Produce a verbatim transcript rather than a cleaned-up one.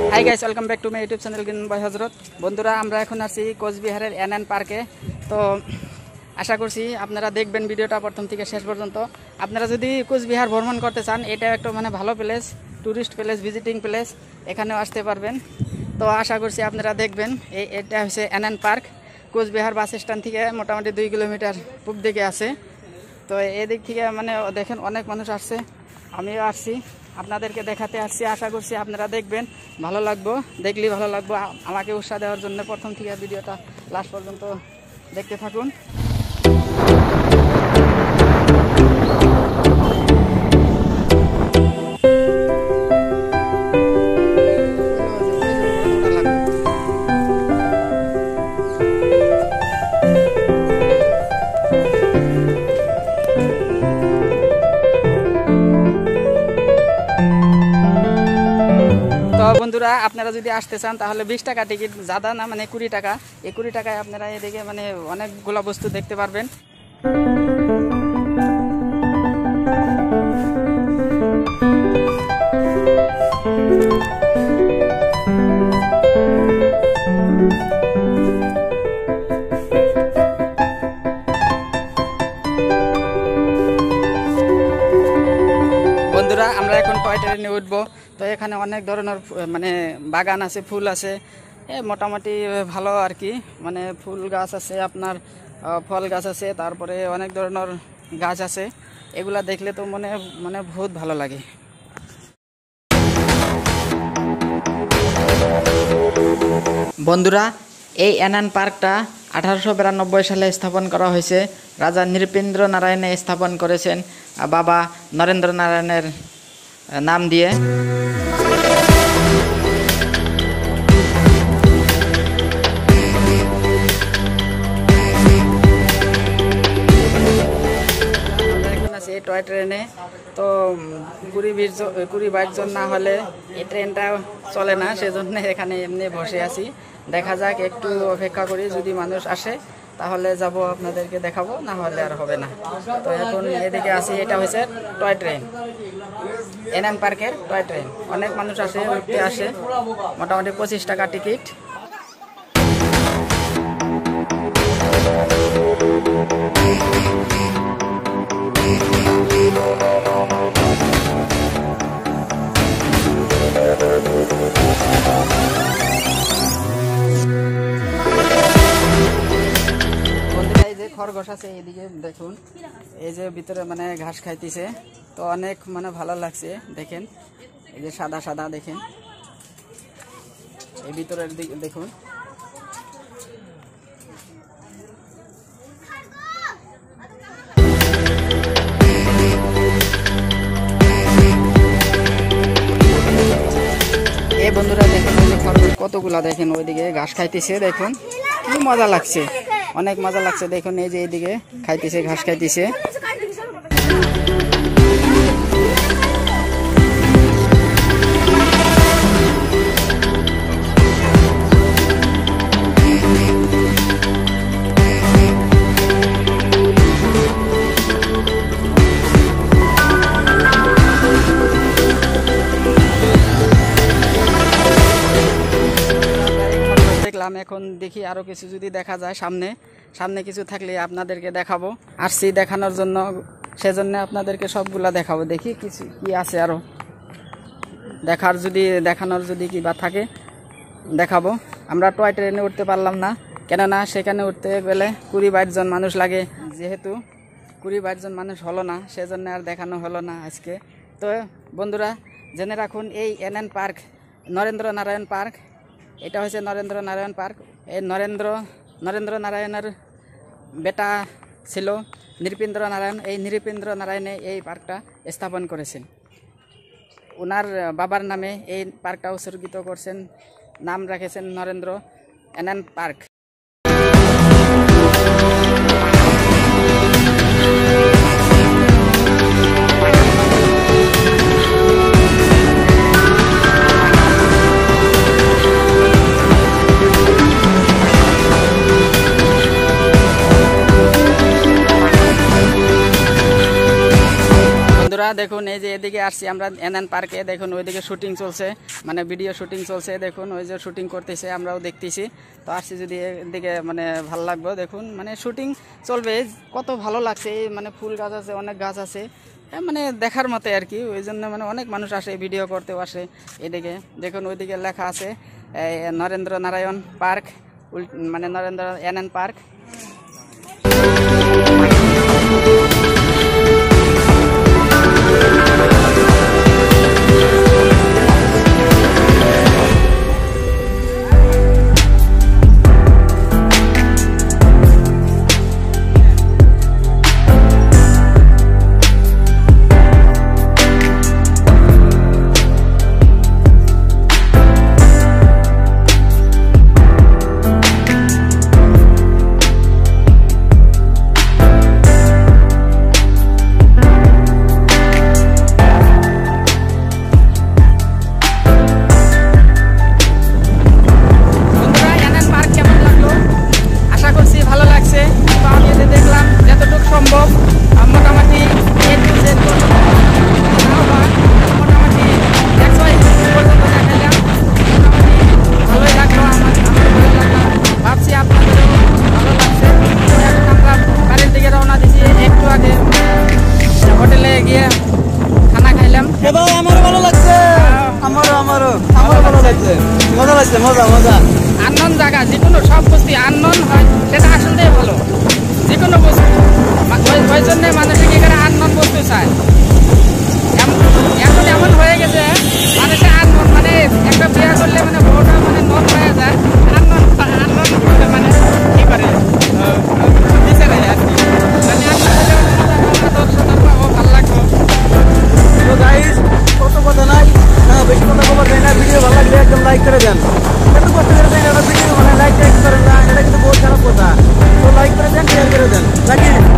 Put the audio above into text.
High guys, welcome back to my YouTube channel green by Hazrat. বন্ধুরা, আমরা এখন আছি কোচবিহারের এনএন পার্কে। তো আশা করছি আপনারা দেখবেন ভিডিওটা প্রথম থেকে শেষ পর্যন্ত। আপনারা যদি কোচবিহার ভ্রমণ করতে চান, এটা একটা মানে ভালো place, tourist place, visiting place, এখানেও আসতে পারবেন। তো আশা করছি আপনারা দেখবেন। এই এটা হচ্ছে NN park, Cooch Behar bus stand থেকে মোটামুটি দুই কিলোমিটার পূব দিকে আছে। তো এদিক থেকে মানে দেখেন অনেক মানুষ আসছে, আমিও আসছি, আপনাদেরকে দেখাতে আসছি। আশা করছি আপনারা দেখবেন, ভালো লাগবো, দেখলেই ভালো লাগবো। আমাকে উৎসাহ দেওয়ার জন্য প্রথম থেকে ভিডিওটা লাস্ট পর্যন্ত দেখতে থাকুন। তো বন্ধুরা, আপনারা যদি আসতে চান তাহলে বিশ টাকা টিকিট, জাদা না, মানে কুড়ি টাকা। এই কুড়ি টাকায় আপনারা এদিকে মানে অনেকগুলো বস্তু দেখতে পারবেন। বন্ধুরা, আমরা এখন টয় ট্রেনে উঠবো। তো এখানে অনেক ধরনের মানে বাগান আছে, ফুল আছে, এ মোটামুটি ভালো আর কি। মানে ফুল গাছ আছে, আপনার ফল গাছ আছে, তারপরে অনেক ধরনের গাছ আছে। এগুলা দেখলে তো মনে মানে বহুত ভালো লাগে। বন্ধুরা, এই এনএন পার্কটা আঠারোশো বিরানব্বই সালে স্থাপন করা হয়েছে। রাজা নৃপেন্দ্র নারায়ণে স্থাপন করেছেন বাবা নরেন্দ্র নারায়ণের নাম দিয়ে। এই টয় ট্রেনে তো কুড়ি বিশ কুড়ি বাইশ জন না হলে এই ট্রেনটা চলে না, সেজন্য এখানে এমনি বসে আছি। দেখা যাক, একটু অপেক্ষা করি, যদি মানুষ আসে তাহলে যাব, আপনাদেরকে দেখাবো, না হলে আর হবে না। তো এখন এদিকে আসি, এটা হচ্ছে টয় ট্রেন, এনএন পার্কের টয় ট্রেন। অনেক মানুষ আসে, উঠতে আসে, মোটামুটি পঁচিশ টাকা টিকিট। খরগোশ আছে এইদিকে দেখুন, এই যে ভিতরে মানে ঘাস খাইতেছে। তো অনেক মানে ভালো লাগছে, দেখেন এই যে সাদা সাদা, দেখেন এই ভিতরের দিকে দেখুন। এই বন্ধুরা দেখেন, ওই যে খরগোশ কতগুলা, দেখেন ওইদিকে ঘাস খাইতেছে, দেখুন কি মজা লাগছে, অনেক মজা লাগছে। দেখুন এই যে এইদিকে খাইতেছে, ঘাস খাইতেছে। এখন দেখি আরো কিছু যদি দেখা যায়, সামনে সামনে কিছু থাকলে আপনাদেরকে দেখাবো। আসছি দেখানোর জন্য, সেজন্য আপনাদেরকে সবগুলা দেখাবো। দেখি কিছু কি আছে আরো দেখার, যদি দেখানোর যদি কি বা থাকে দেখাবো। আমরা টয় ট্রেনে উঠতে পারলাম না, কেননা সেখানে উঠতে গেলে কুড়ি বাইশ জন মানুষ লাগে। যেহেতু কুড়ি বাইশ জন মানুষ হলো না, সেজন্য আর দেখানো হলো না আজকে। তো বন্ধুরা, জেনে রাখুন, এই NN park Narendra Narayan park, এটা হচ্ছে নরেন্দ্র নারায়ণ পার্ক। এই নরেন্দ্র নরেন্দ্র নারায়ণের বেটা ছিল নৃপেন্দ্র নারায়ণ। এই নৃপেন্দ্র নারায়ণে এই পার্কটা স্থাপন করেছেন। ওনার বাবার নামে এই পার্কটা উৎসর্গিত করছেন, নাম রেখেছেন নরেন্দ্র এনএন পার্ক। বন্ধুরা দেখুন এই যে এদিকে আসছি আমরা এনএন পার্কে। দেখুন ওইদিকে শুটিং চলছে, মানে ভিডিও শুটিং চলছে। দেখুন ওই যে শুটিং করতেছে, আমরাও দেখতেছি। তো আসছি যদি এদিকে, মানে ভালো লাগবে। দেখুন মানে শুটিং চলবে, কত ভালো লাগছে। মানে ফুল গাছ আছে, অনেক গাছ আছে, মানে দেখার মতো আর কি। ওই জন্য মানে অনেক মানুষ আসে, ভিডিও করতেও আসে এদিকে। দেখুন ওইদিকে লেখা আছে নরেন্দ্র নারায়ণ পার্ক, মানে নরেন্দ্র এনএন পার্ক। আনন্দ জায়গা, যে কোনো সব বস্তু আনন্দ হয়, সেটা আসলে ভালো। যে কোনো বস্তু ওই জন্য মানুষের কি করে আনন্দ বস্তু চায়। এখন এমন হয়ে গেছে মানুষের আনন্দ, মানে একটা বিয়ে করলে মানে বউটা মানে নন হয়ে যায়, আনন্দ আনন্দ করতে মানে কি করে বিচারে আর কি। মানে ভালো লাগবে। তো গাইস, কত কথা নাই, বেশি কথা খবর দেয় না। ভিডিও ভালো লাগলে একদম লাইক করে দেন। এত কষ্ট করে দেন, ভিডিও মানে লাইক টাইক করেন না, এটা কিন্তু বহুত খারাপ কথা। তো লাইক করে দেন, শেয়ার করে দেন।